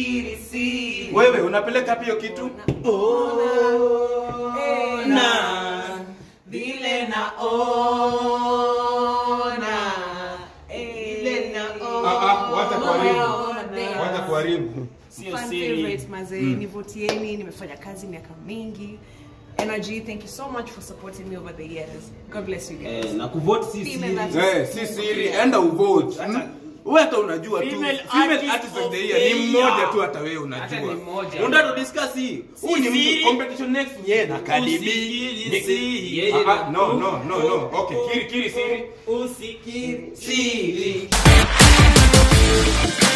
Usikiri siri. Wewe unapeleka pia kitu? Na vile naona ile naona. Wacha kuharibu. Sio siri. Mazee, nivutieni, nimefanya kazi miaka mingi. Energy, thank you so much for supporting me over the years. God bless you guys. Na kuvote si siri. Si siri, enda uvote. Wewe hata unajua tu female artist of the year ni mmoja tu, hata wewe unajua. Unataka to discuss hii. Huu ni competition next year na Kadibi. No. Okay, kiri siri. Usikiri siri.